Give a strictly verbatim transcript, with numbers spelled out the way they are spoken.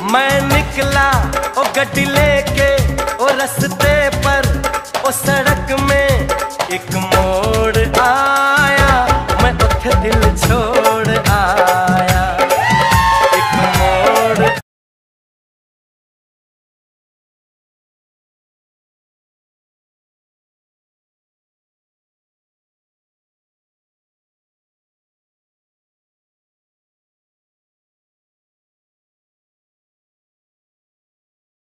मैं निकला ओ गड्डी लेके ओ रस्ते पर ओ सड़क में एक मोड़ आया, मैं उठ दिल छोड़